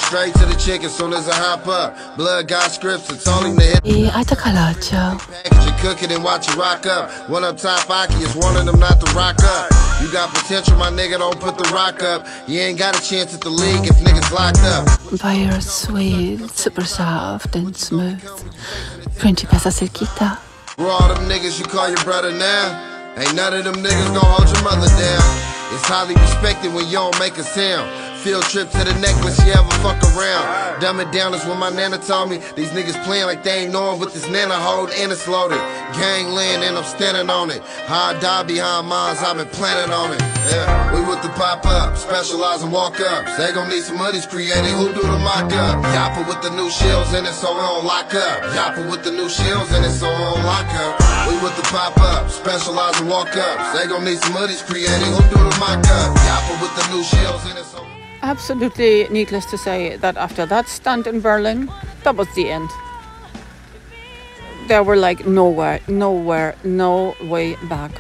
straight to the chick as soon as I hop up. Blood got scripts, it's only the hip. E hai të kalacho. Package it, cook it and watch it rock up. One up top Aki is warning them not to rock up. You got potential, my nigga, don't put the rock up. You ain't got a chance at the league if niggas locked up. But you're sweet, super soft and smooth. Principessa Silkita. For all them niggas you call your brother now, ain't none of them niggas gon' hold your mother down. It's highly respected when you don't make a sound. Field trip to the necklace, you ever fuck around. Dumb it down is what my nana told me. These niggas playing like they ain't knowing what this nana hold and it's loaded. Gangland and I'm standing on it. How I die behind mines, I've been planning on it. Yeah, we with the pop up, specialize in walk ups. They gon' need some hoodies created, who do the mock up? Yappa with the new shells in it so we don't lock up. Yappa with the new shells in it so we don't lock up. We with the pop up, specialize in walk ups. They gon' need some hoodies created, who do the mock up? Yappa with the new shells in it so. Absolutely needless to say that after that stunt in Berlin, that was the end. There were like no way back.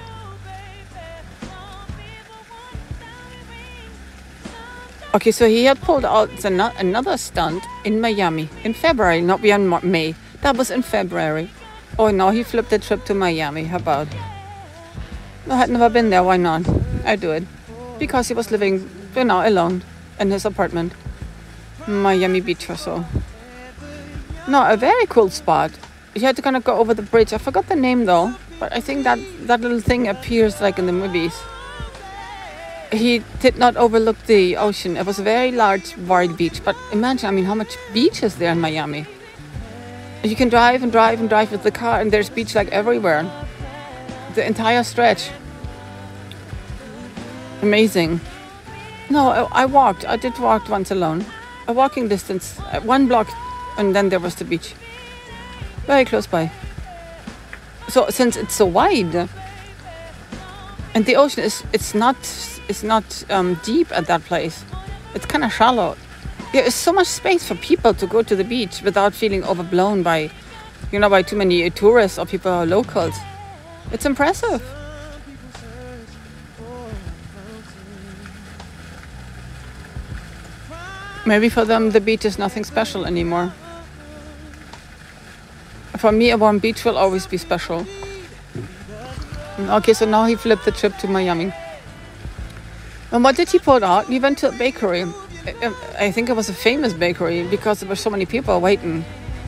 Okay, so he had pulled out another stunt in Miami in February, not beyond May. That was in February. Oh no, he flipped the trip to Miami. How about? I had never been there. Why not? I'd do it. Because he was living, you know, alone in his apartment. Miami Beach or so. No, a very cool spot. You had to kind of go over the bridge. I forgot the name though, but I think that little thing appears like in the movies. He did not overlook the ocean. It was a very large, wide beach. But imagine, I mean, how much beach is there in Miami? You can drive and drive and drive with the car, and there's beach like everywhere. The entire stretch. Amazing. No, I walked. I did walk once alone. A walking distance, 1 block, and then there was the beach. Very close by. So since it's so wide, and the ocean it's not deep at that place. It's kind of shallow. There is so much space for people to go to the beach without feeling overblown by, you know, by too many tourists or people or locals. It's impressive. Maybe for them the beach is nothing special anymore. For me, a warm beach will always be special. Okay, so now he flipped the trip to Miami. And what did he pull out? He went to a bakery. I think it was a famous bakery because there were so many people waiting.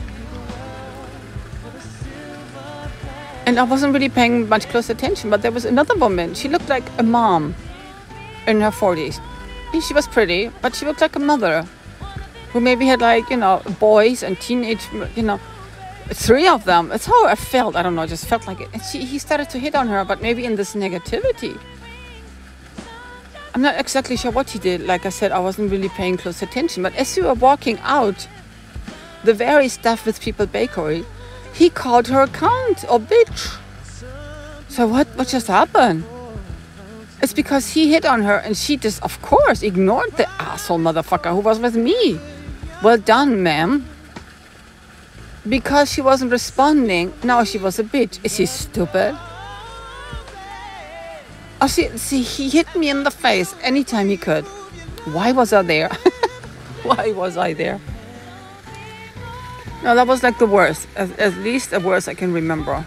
And I wasn't really paying much close attention, but there was another woman. She looked like a mom in her 40s. She was pretty, but she looked like a mother who maybe had, like, you know, boys and teenage, you know, 3 of them. That's how I felt. I don't know, I just felt like it. And he started to hit on her, but maybe in this negativity. I'm not exactly sure what he did. Like I said, I wasn't really paying close attention. But as we were walking out the very Stuff with People bakery, he called her a cunt or bitch. So what just happened? It's because he hit on her and she just, of course, ignored the asshole motherfucker who was with me. Well done, ma'am. Because she wasn't responding, now she was a bitch. Is he stupid? Oh, see, he hit me in the face anytime he could. Why was I there? Why was I there? No, that was like the worst. At least the worst I can remember.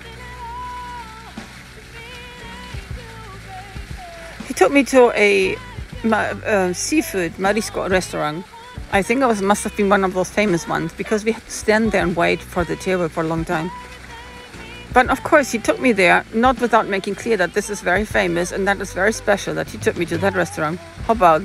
He took me to a seafood marisco restaurant. I think it must have been one of those famous ones because we had to stand there and wait for the table for a long time. But of course, he took me there, not without making clear that this is very famous and that is very special that he took me to that restaurant. How about?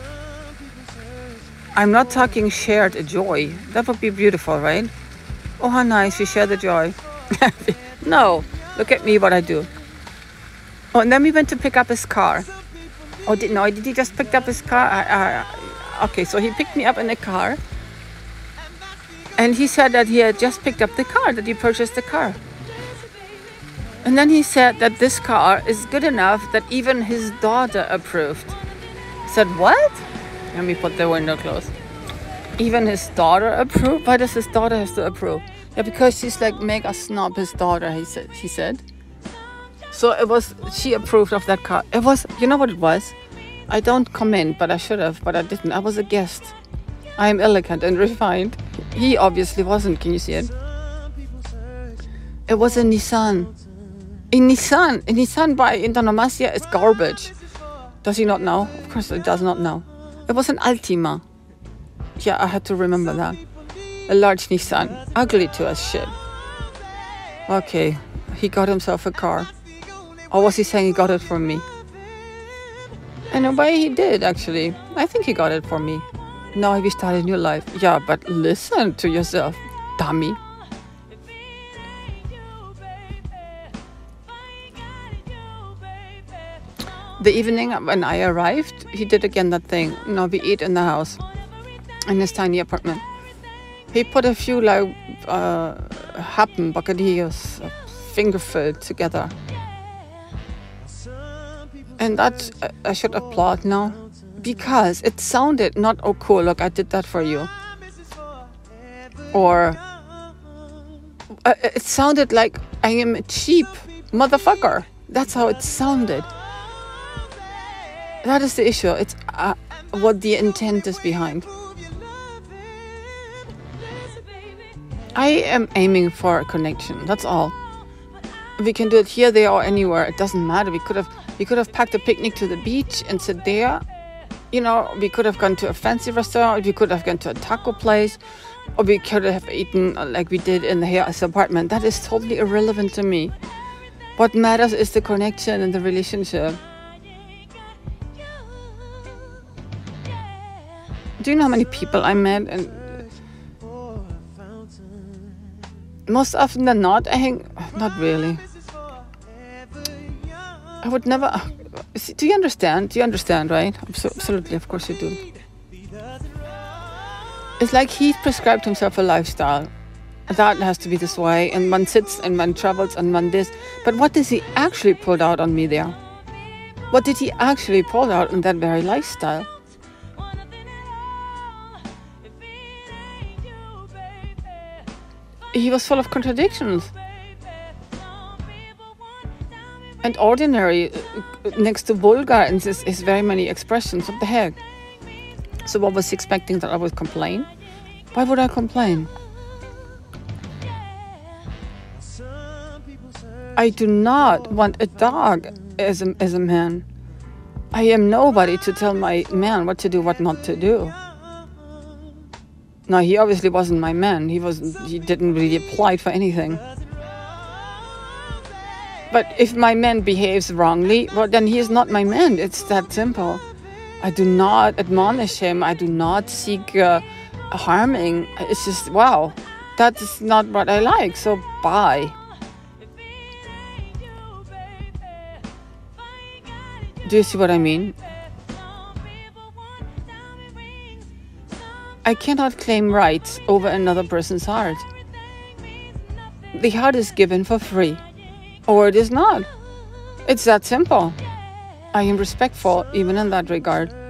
I'm not talking shared a joy. That would be beautiful, right? Oh, how nice, we share the joy. No, look at me, what I do. Oh, and then we went to pick up his car. Oh, did he just pick up his car? Okay, so he picked me up in a car. And he said that he had just picked up the car, that he purchased the car. And then he said that this car is good enough that even his daughter approved. I said, what? Let me put the window closed. Even his daughter approved? Why does his daughter have to approve? Yeah, because she's like mega snob, his daughter, he said. So she approved of that car. It was, you know what it was? I don't comment, but I should have, but I didn't. I was a guest. I am elegant and refined. He obviously wasn't. Can you see it? It was a Nissan. A Nissan by Antonomasia is garbage. Does he not know? Of course he does not know. It was an Altima. Yeah, I had to remember that. A large Nissan. Ugly to as shit. Okay, he got himself a car. Or was he saying he got it from me? In a way he did, actually. I think he got it from me. Now we start a new life. Yeah, but listen to yourself, dummy. The evening when I arrived, he did again that thing. We eat in the house, in his tiny apartment. He put a few like happen bocadillos, finger food together. And that I should applaud now. Because it sounded not, oh cool, look, I did that for you. Or it sounded like I am a cheap motherfucker. That's how it sounded. That is the issue. It's what the intent is behind. I am aiming for a connection. That's all. We can do it here, there, or anywhere. It doesn't matter. We could have packed a picnic to the beach and sit there. We could have gone to a fancy restaurant, we could have gone to a taco place, or we could have eaten like we did in his apartment. That is totally irrelevant to me. What matters is the connection and the relationship. Do you know how many people I met? And most often than not, not really. I would never... Do you understand? Do you understand, right? Absolutely, of course you do. It's like he prescribed himself a lifestyle. That has to be this way, and one sits, and one travels, and one this. But what does he actually pull out on me there? What did he actually pull out in that very lifestyle? He was full of contradictions. And ordinary next to vulgar is very many expressions. What the heck? So what was he expecting, that I would complain? Why would I complain? I do not want a dog as a man. I am nobody to tell my man what to do, what not to do. Now, he obviously wasn't my man. He didn't really apply for anything. But if my man behaves wrongly, well, then he is not my man. It's that simple. I do not admonish him. I do not seek harming. It's just, wow, that is not what I like. So bye. Do you see what I mean? I cannot claim rights over another person's heart. The heart is given for free. Or it is not. It's that simple. I am respectful even in that regard.